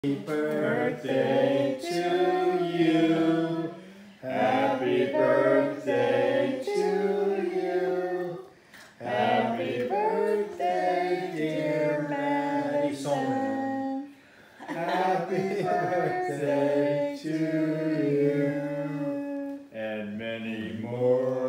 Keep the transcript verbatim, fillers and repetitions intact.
Happy birthday to you. Happy birthday to you. Happy birthday, dear Madison. Happy birthday to you. And many more.